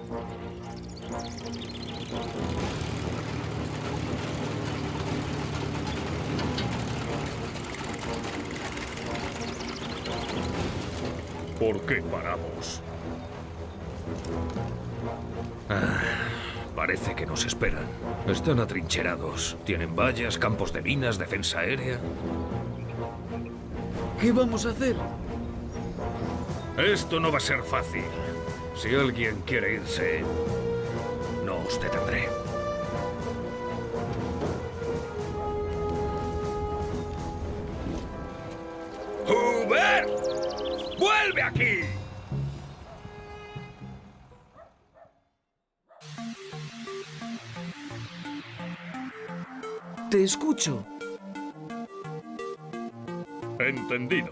¿Por qué paramos? Parece que nos esperan. Están atrincherados. Tienen vallas, campos de minas, defensa aérea. ¿Qué vamos a hacer? Esto no va a ser fácil. Si alguien quiere irse, no os detendré. ¡Hubert! ¡Vuelve aquí! Te escucho. Entendido.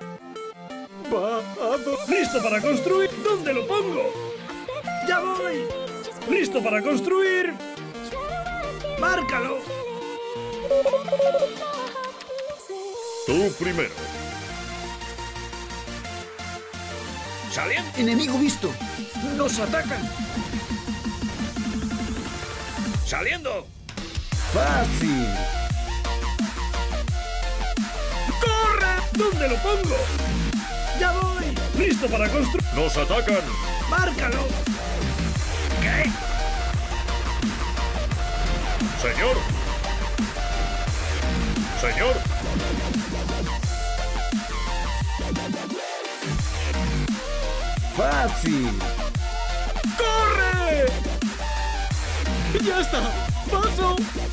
¡Listo para construir! ¿Dónde lo pongo? ¡Ya voy! ¡Listo para construir! ¡Márcalo! Tú primero. ¡Saliendo! Enemigo visto. Nos atacan. ¡Saliendo! Fácil. ¡Corre! ¿Dónde lo pongo? ¡Ya voy! ¡Listo para construir! ¡Nos atacan! ¡Márcalo! ¿Qué? Señor. Señor. Fácil. ¡Corre! ¡Ya está! ¡Paso!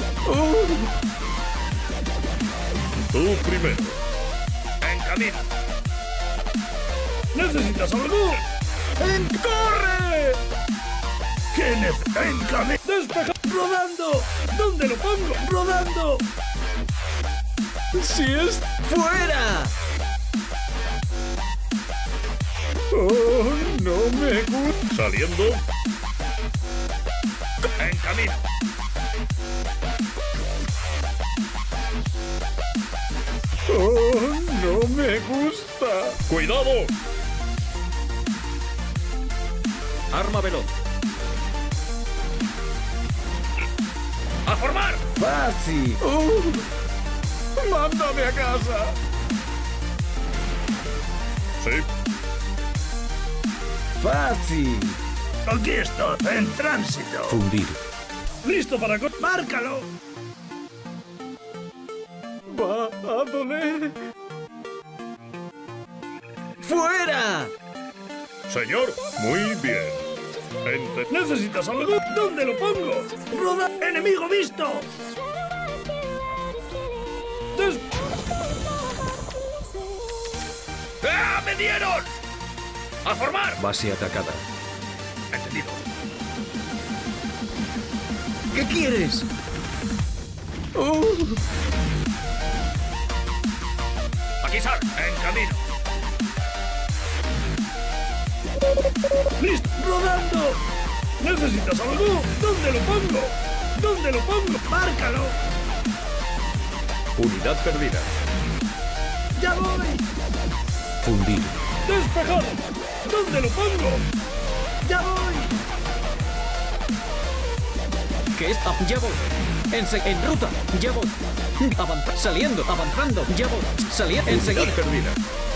Tú primero. ¡En camino! ¿Necesitas algo? ¡Corre! ¿Qué ¡En camino! ¡Despeja! ¡Rodando! ¿Dónde lo pongo? ¡Rodando! ¡Si es fuera! ¡Oh, no me gusta! Saliendo. ¡En camino! ¡Oh, no me gusta! ¡Cuidado! Arma veloz. ¡A formar! Fácil. ¡Mándame a casa! Sí. Fácil. Aquí estoy, en tránsito. Fundir. ¡Listo para... ¡Márcalo! ¡Va a doler! ¡Fuera! Señor, muy bien. ¿Necesitas algo? ¿Dónde lo pongo? ¡Roda! ¡Enemigo visto! ¡Ah, me dieron! ¡A formar! Base atacada. Entendido. ¿Qué quieres? Aquí sal. En camino. ¡Listo! ¡Rodando! ¿Necesitas algo? ¿Dónde lo pongo? ¿Dónde lo pongo? ¡Márcalo! Unidad perdida. ¡Ya voy! Fundir. ¡Despejado! ¿Dónde lo pongo? ¡Ya voy! ¿Qué es? Ya voy. En ruta. Ya voy. Saliendo. Avanzando. Ya voy. Saliendo. Enseguida. Unidad perdida.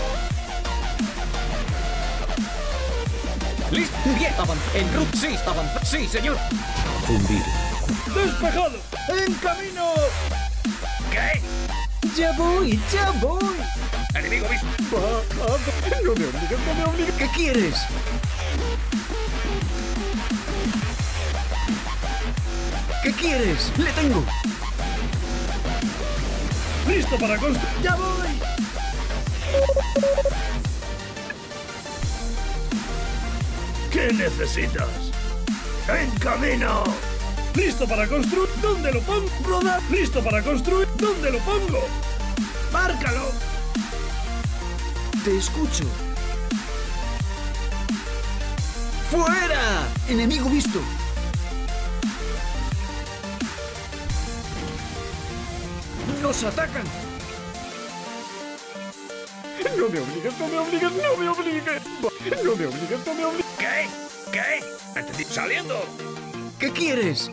Listo. Bien. En ruta. Sí. Avanza. Sí, señor. Fundir. ¡Despejado! ¡En camino! ¿Qué? Ya voy. Ya voy. Enemigo visto. No me obligues, no me obligues. ¿Qué quieres? ¿Qué quieres? Le tengo. ¡Listo para construir! ¡Ya voy! ¿Qué necesitas? ¡En camino! ¡Listo para construir! ¿Dónde lo pongo? ¡Rodar! ¡Listo para construir! ¿Dónde lo pongo? ¡Márcalo! Te escucho. ¡Fuera! Enemigo visto. ¡Nos atacan! No me obligues, no me obligues, no me obligues. No me obligues, no me obligues. ¿Qué? ¿Qué? ¿Entendí? ¡Saliendo! ¿Qué quieres?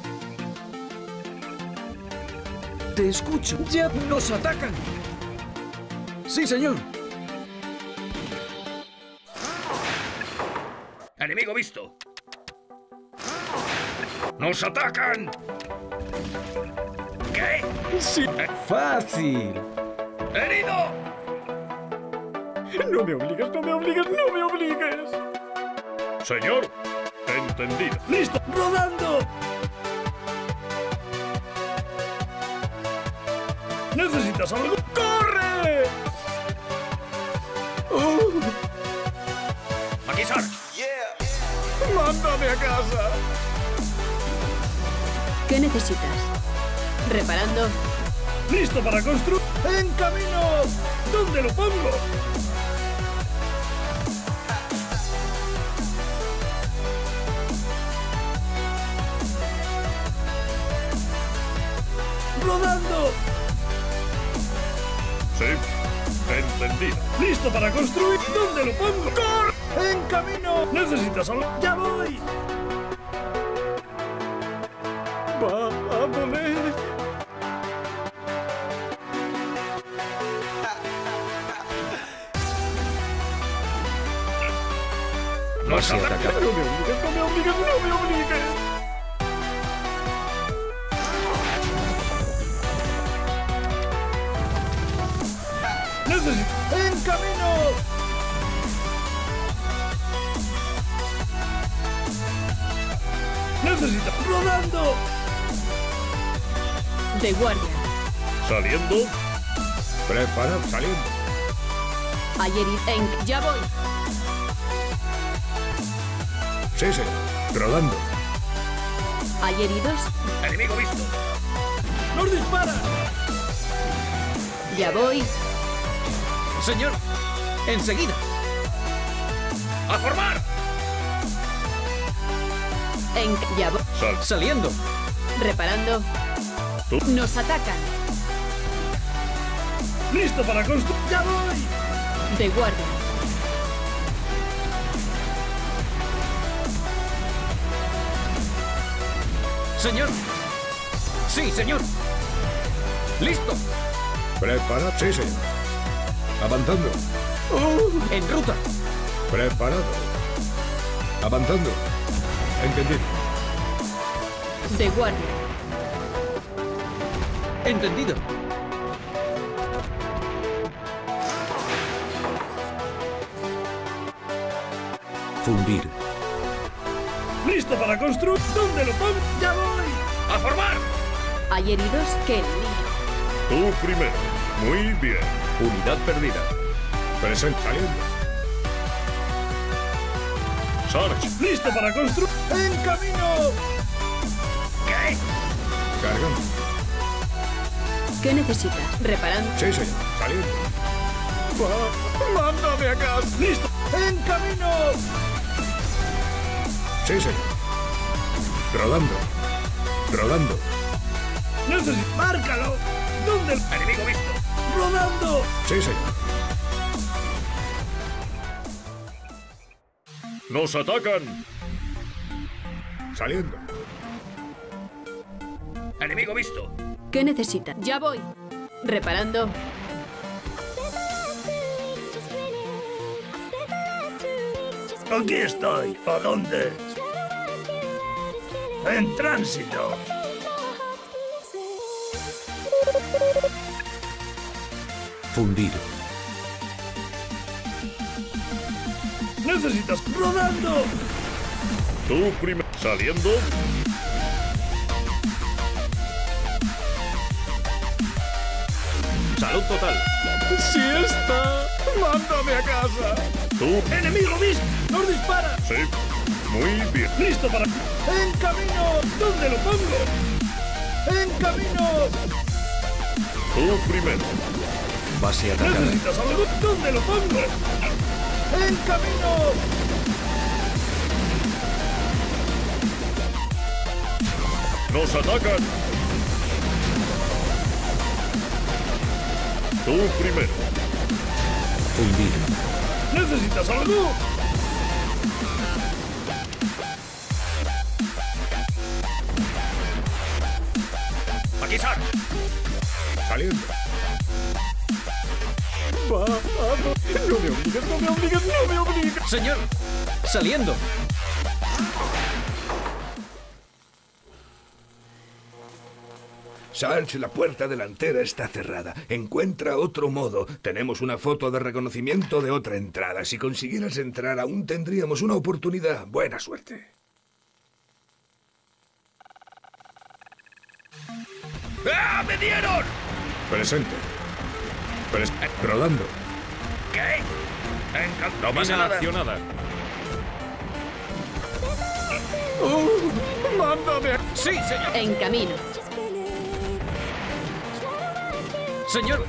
Te escucho. ¡Ya nos atacan! Sí, señor. ¡Enemigo visto! ¡Nos atacan! ¿Qué? Sí. Fácil. ¡Herido! No me obligues, no me obligues, no me obligues. Señor, entendido. ¡Listo! ¡Rodando! ¿Necesitas algo? ¡Corre! ¡Aquí, Sarge! ¡Mándame a casa! ¿Qué necesitas? Reparando. ¡Listo para construir! ¡En camino! ¿Dónde lo pongo? ¡Rodando! Sí, entendido. ¡Listo para construir! ¿Dónde lo pongo? ¡Corre! ¡En camino! ¿Necesitas algo? ¡Ya voy! ¡Va a doler! ¡Nos se atacan! ataca. No me obligues, no me obligues, no me obligues. ¡En camino! ¡Necesita! ¡Rodando! De guardia. ¿Saliendo? Preparado. Saliendo. Ayer y... Ya voy. Sí, señor. Rodando. ¿Hay heridos? ¡Enemigo visto! ¡Nos dispara! Ya voy. Señor, enseguida. ¡A formar! Ya voy. Saliendo. Reparando. ¿Tú? Nos atacan. ¡Listo para construir! ¡Ya voy! De guardia. Señor. Sí, señor. Listo. Preparado. Sí, señor. Avanzando. En ruta. Preparado. Avanzando. Entendido. De guardia. Entendido. Fundir. ¡Listo para construir! ¿Dónde lo pongo? ¡Ya voy! ¡A formar! ¿Hay heridos? ¡Qué lío! Tú primero. Muy bien. Unidad perdida. Presente. Saliendo. Sarge. ¡Listo para construir! ¡En camino! ¿Qué? Cargando. ¿Qué necesitas? Reparando. Sí, señor. Saliendo. Mándame a casa. ¡Listo! ¡En camino! Sí, señor. Rodando. Rodando. ¡Necesito! ¡Márcalo! ¿Dónde? ¡Enemigo visto! ¡Rodando! Sí, señor. ¡Nos atacan! Saliendo. ¡Enemigo visto! ¿Qué necesitas? Ya voy. Reparando. Aquí estoy. ¿A dónde? En tránsito. Fundir. Necesitas rodando. Tú primero. Saliendo. ¡Salud total! ¡Sí está! ¡Mándame a casa! Tú. ¡Enemigo visto! ¡Nos dispara! Sí. Muy bien. ¡Listo para... ¡En camino! ¿Dónde lo pongo? ¡En camino! Tú primero. Base atacada. ¿Necesitas algo? ¿Dónde lo pongo? ¡En camino! ¡Nos atacan! Tú primero. Fundir. ¿Necesitas algo? Aquí, Sar. Saliendo. Vamos. No me obligues. Señor, saliendo. Sarge, la puerta delantera está cerrada. Encuentra otro modo. Tenemos una foto de reconocimiento de otra entrada. Si consiguieras entrar, aún tendríamos una oportunidad. Buena suerte. ¡Ah! ¡Me dieron! Presente. Rodando. ¿Qué? No pasa nada. Accionada. ¡Mándame! Sí, señor. En camino. Señor.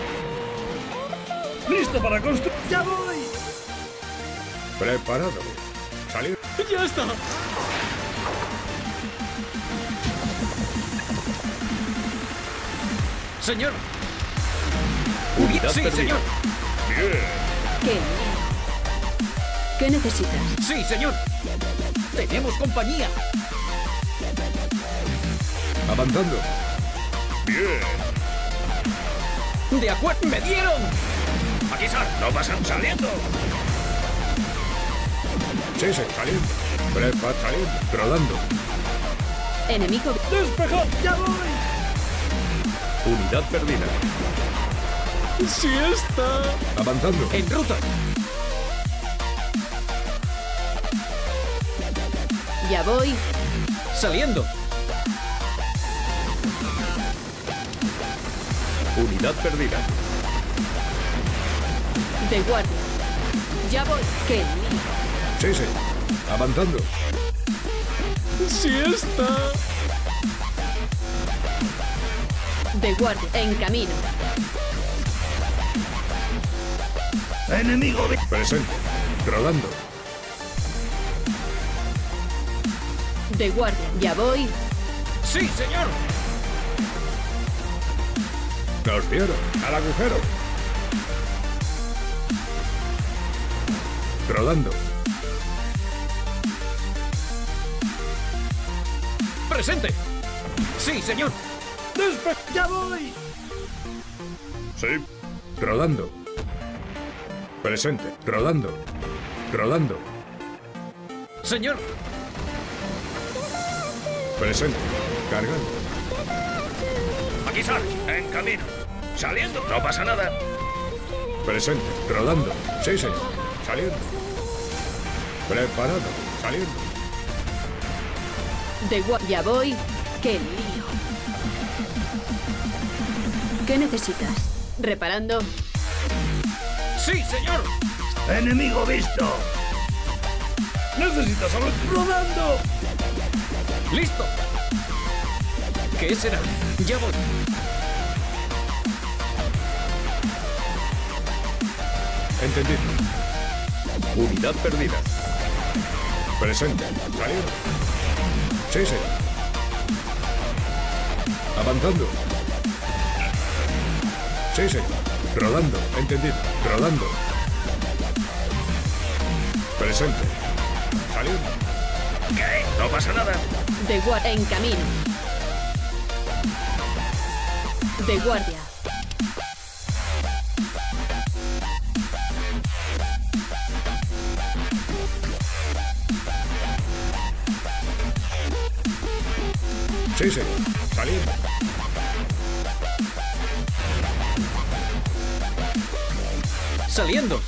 ¡Listo para construir! ¡Ya voy! Preparado. Salir. Ya está. Señor. Unidad Sí, perdida. señor. ¿Qué? ¿Qué necesitas? Sí, señor. Tenemos compañía. Avanzando. Bien. De acuerdo. ¡Me dieron! Aquí, Sar. No pasan saliendo. Sí, saliendo. Saliendo. Rodando. Enemigo. ¡Despejado! ¡Ya voy! Unidad perdida. Sí está. Avanzando. En ruta. Ya voy. Saliendo. Unidad perdida. De guardia. Ya voy. ¡Qué lío! Sí. Avanzando. Sí está. De guardia. En camino. Enemigo. Presente. Rodando. De guardia. Ya voy. Sí, señor. Nos dieron. Al agujero. Rodando. Presente. Sí, señor. ¡Ya voy! Sí. Rodando. Presente. Rodando. Señor. Presente. Cargando. Aquí, Sar. En camino. Saliendo. No pasa nada. Presente. Rodando. Sí. Saliendo. Preparado. Saliendo. De guardia. Ya voy. ¡Qué lío! ¿Qué necesitas? Reparando. Sí, señor. Enemigo visto. Necesitas saber. Rodando. Listo. ¿Qué será? Ya voy. Entendido. Unidad perdida. Presente. Saliendo. Sí. Avanzando. Sí. Rodando. Entendido. Rodando. Presente. Saliendo. ¿Qué? No pasa nada. De guardia. En camino. De guardia. Sí. Saliendo. Saliendo.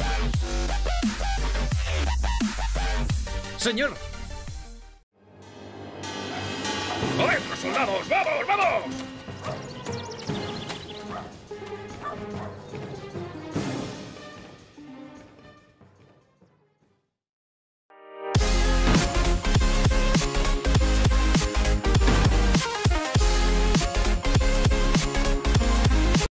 Señor. ¡Nuestros soldados! ¡Vamos!